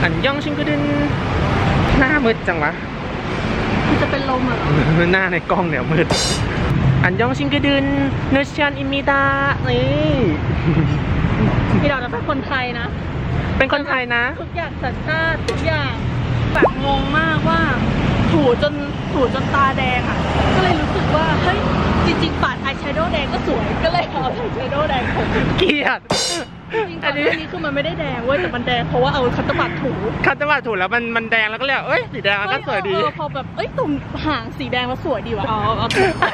อันย่องชิงกระดึนหน้ามืดจังวะคือจะเป็นลมอ่ะหน้าในกล้องเนี่ยมืดอันย่องชิงกระดึนเนชันอิมิดานี่เราเป็นคนไทยนะเป็นคนไทยนะทุกอย่างสัญชาติทุกอย่างแบบงงมากว่าถูจนตาแดงอ่ะก็เลยรู้สึกว่าเฮ้ยจริงๆปัดอายแชโดว์แดงก็สวยก็เลยเอาอายแชโดว์แดงผมเกลียดจริงๆอันนี้คือมันไม่ได้แดงเว้ยแต่มันแดงเพราะว่าเอาคัตเตอร์บัตถูแล้วมันแดงแล้วก็เลยเอ้ยสีแดงก็สวยดีพอแบบตุ่มหางสีแดงแล้วสวยดีวะเอา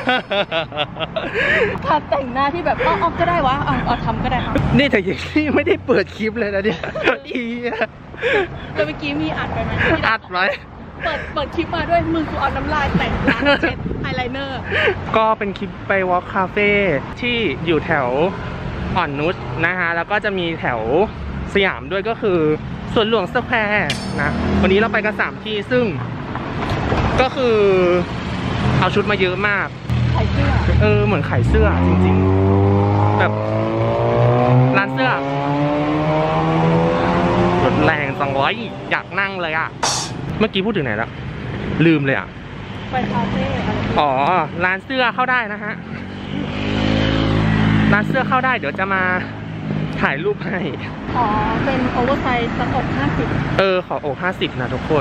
ทาแต่งหน้าที่แบบเอาก็ได้วะเอาทำก็ได้นี่แต่ยังไม่ได้เปิดคลิปเลยนะเนี่ยแล้วเมื่อกี้มีอัดไปไหมอัดไว้เปิดคลิปมาด้วยมือกูเอาน้ำลายแต่งร้านเช็ดไอไลเนอร์ก็เป็นคลิปไปวอล์คคาเฟ่ที่อยู่แถวอ่อนนุชนะฮะแล้วก็จะมีแถวสยามด้วยก็คือสวนหลวงสแควร์นะวันนี้เราไปกัน3ที่ซึ่งก็คือเอาชุดมาเยอะมากขายเสื้อเหมือนขายเสื้อจริงๆแบบร้านเสื้อรถแรง200อยากนั่งเลยอ่ะเมื่อกี้พูดถึงไหนแล้วลืมเลยอ่ะไปคาเฟ่ร้านเสื้อเข้าได้นะฮะร้านเสื้อเข้าได้เดี๋ยวจะมาถ่ายรูปให้เป็นโอเวอร์ไซส์สักอก50 ขออก50นะทุกคน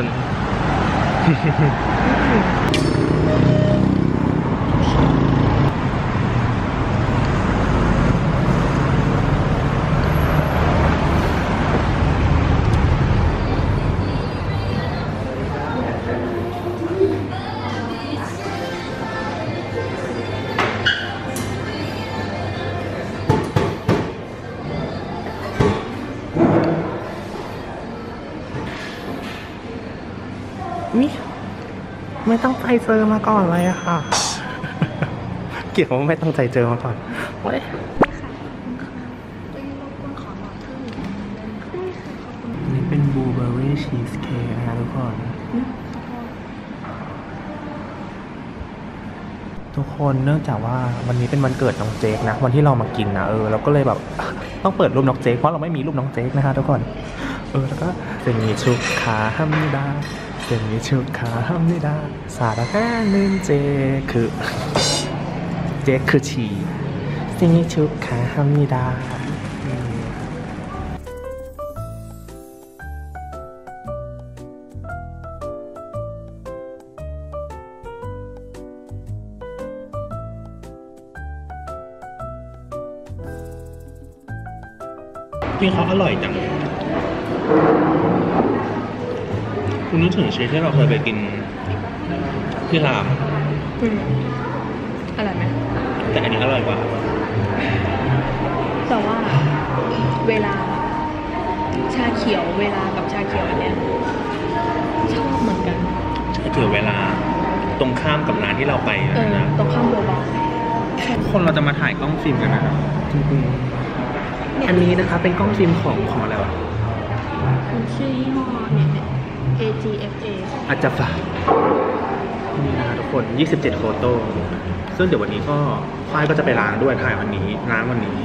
นี่ไม่ตั้งใจเจอมาก่อนเลยอะค่ะเกลียดว่าไม่ตั้งใจเจอมาก่อนเว้ยนี่เป็นบลูเบอร์รี่ชีสเค้กนะทุกคนเนื่องจากว่าวันนี้เป็นวันเกิดน้องเจคนะวันที่เรามากินนะเราก็เลยแบบต้องเปิดรูปน้องเจคเพราะเราไม่มีรูปน้องเจคนะคะทุกคนแล้วก็จะมีชุดขาฮัมดา생일 축하합니다. 사랑하는 제크치 생일 축하합니다.ที่เขาอร่อยจังคุณนึกถึงเชฟที่เราเคยไปกินที่รามอร่อยไหมแต่อันนี้อร่อยกว่าแต่ว่าเวลาชาเขียวเวลากับชาเขียวอันเนี้ยชอบเหมือนกันชาเขียวเวลาตรงข้ามกับร้านที่เราไปนะตรงข้ามโบบาคนเราจะมาถ่ายกล้องฟิล์มกันนะครับอันนี้นะคะเป็นกล้องฟิล์มของอะไรวะชื่อยี่ห้อเนี่ยAGFA อาจจะฝากนี่นะทุกคน27โฟโต้ซึ่งเดี๋ยววันนี้ก็ฝ้ายก็จะไปล้างด้วยถ่ายวันนี้ล้างวันนี้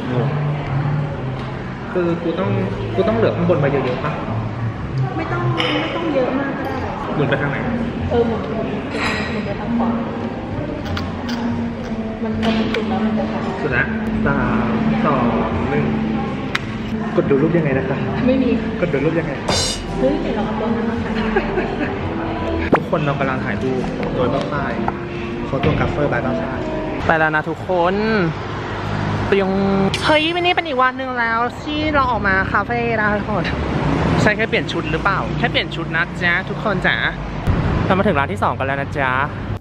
คือกูต้องเหลือข้างบนไปเยอะๆป่ะไม่ต้องเยอะมากก็ได้หมุนไปทางไหนหมุนไปทางขวามันสุดแล้วมันจะทำสุดนะ3 2 1กดดูรูปยังไงนะคะไม่มีกดดูรูปยังไงเฮ้ยเราเอาตัวนั้นมาถ่ายทุกคนเรากำลังถ่ายรูปโดยบ้าฝ้ายโฟโต้กราฟเฟอร์บายบ้าฝ้ายไปแล้วนะทุกคนไปยังเฮ้ยวันนี้เป็นอีกวันหนึ่งแล้วที่เราออกมาคาเฟ่ได้ทุกคนใช่แค่เปลี่ยนชุดหรือเปล่าแค่เปลี่ยนชุดนะจ๊ะทุกคนจ๋าเรามาถึงร้านที่2กันแล้วนะจ๊ะ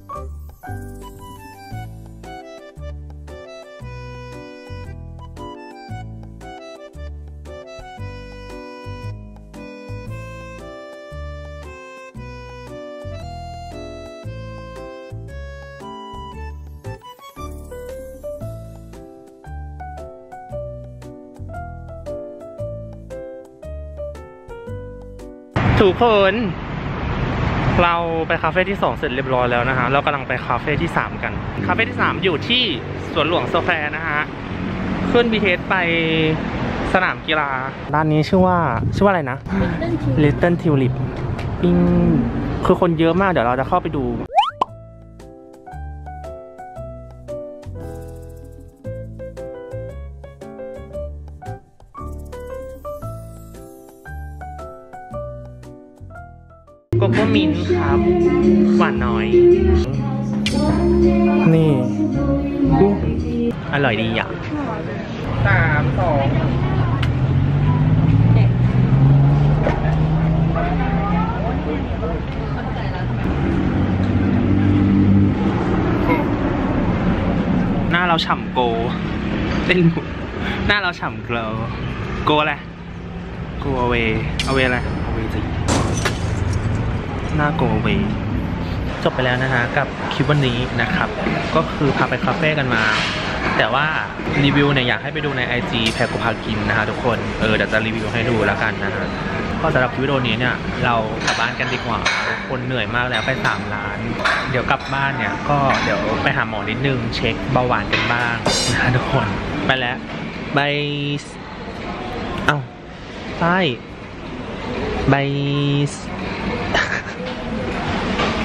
ทุกคนเราไปคาเฟ่ที่2เสร็จเรียบร้อยแล้วนะฮะเรากำลังไปคาเฟ่ที่3กันคาเฟ่ที่3อยู่ที่สวนหลวงสแควร์นะฮะขึ้น BTS ไปสนามกีฬาร้านนี้ชื่อว่าอะไรนะ Little Tulip ปิ้งคือคนเยอะมากเดี๋ยวเราจะเข้าไปดูโกโก้มิ้นท์ครับหวานน้อยนี่อร่อยดีอ่ะ3 2หน้าเราฉ่ำโกเต้นหน้าเราฉ่ำโกอะไรโกเอาเวอะไรเอาเวจีหน้าโกเวจบไปแล้วนะฮะกับคลิปวันนี้นะครับก็คือพาไปคาเฟ่กันมาแต่ว่ารีวิวเนี่ยอยากให้ไปดูใน IG แพรโกพากินนะฮะทุกคนเดี๋ยวจะรีวิวให้ดูแล้วกันนะฮะก็สำหรับคลิปวิดีโอนี้เนี่ยเรากลับบ้านกันดีกว่าทุกคนเหนื่อยมากแล้วไป3 ล้านเดี๋ยวกลับบ้านเนี่ยก็เดี๋ยวไปหาหมอนิดนึงเช็คเบาหวานกันบ้างนะทุกคนไปแล้วบายใช่บาย